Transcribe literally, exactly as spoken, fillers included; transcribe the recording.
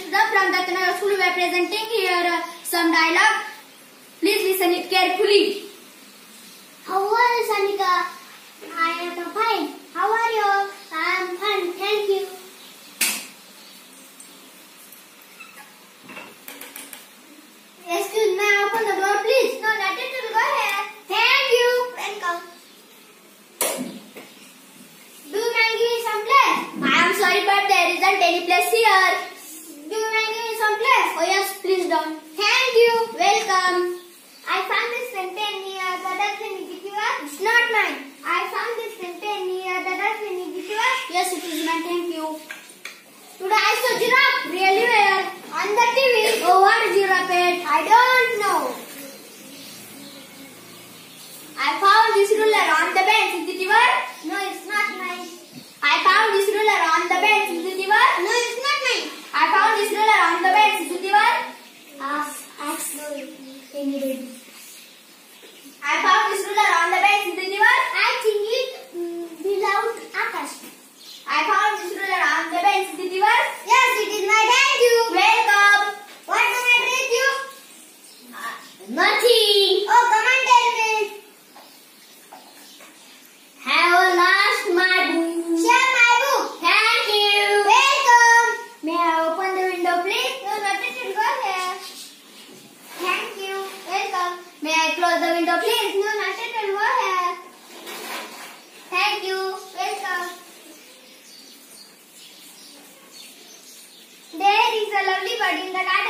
students from Dattanagar School. We are presenting here uh, some dialogue. Please listen it carefully. How are you, Sanika? I am fine. How are you? I am fine. Thank you. Excuse me, open the door, please. No, not it will go here. Thank you. Welcome. Do you mind giving some place? I am sorry, but there isn't any place here. Do you mind giving some place? Oh yes, please don't. Thank you. Welcome. I found this sentence near the dustbin. Is it yours? It's not mine. I found this sentence near the dustbin. Is it yours? Yes, it is mine. Thank you. Today I saw giraffe. Really, where? On the T V. Oh, what is your pet? I don't know. I found this ruler on the bench. Is it yours? No, it's not mine. I found this ruler on the bench. Is it yours? No, it's not mine. I found this ruler on the bench. Is it yours? Ask, ask no, anybody. I found this ruler on the bench. Is it yours? I think it mm, belonged to Akash. I found this ruler on the bench. Is it yours? Yes, it is my. Thank you. Welcome. What can I treat you? Uh, nothing. Oh, come and tell me. Have lost my book. Share my book. Thank you. Welcome. May I open the window, please? No, not it will go here. Thank you. Welcome. May I close the window, please? No, not it will go here. Thank you. Welcome. There is a lovely bird in the garden.